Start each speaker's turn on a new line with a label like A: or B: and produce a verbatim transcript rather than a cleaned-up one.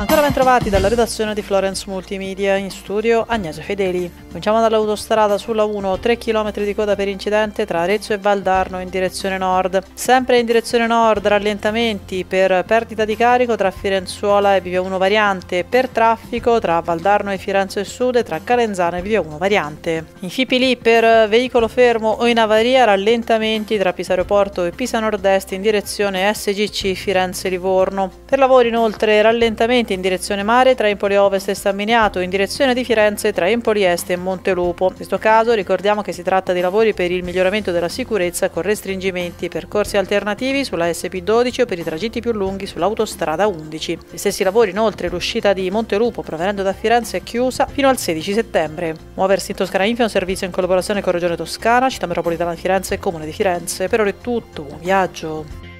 A: Ancora ben trovati dalla redazione di Florence Multimedia, in studio Agnese Fedeli. Cominciamo dall'autostrada sulla uno, tre chilometri di coda per incidente tra Arezzo e Valdarno in direzione nord. Sempre in direzione nord rallentamenti per perdita di carico tra Firenzuola e Via uno Variante, per traffico tra Valdarno e Firenze Sud e tra Calenzano e Via uno Variante. In Fipili per veicolo fermo o in avaria rallentamenti tra Pisa Aeroporto e Pisa Nord-Est in direzione S G C Firenze Livorno. Per lavori inoltre rallentamenti in direzione mare tra Empoli Ovest e San Miniato, in direzione di Firenze tra Empoli Est e Montelupo. In questo caso ricordiamo che si tratta di lavori per il miglioramento della sicurezza con restringimenti e percorsi alternativi sulla S P dodici o per i tragitti più lunghi sull'autostrada undici. Gli stessi lavori inoltre l'uscita di Montelupo provenendo da Firenze è chiusa fino al sedici settembre. Muoversi in Toscana Info è un servizio in collaborazione con Regione Toscana, Città Metropolitana di Firenze e Comune di Firenze. Per ora è tutto, buon viaggio!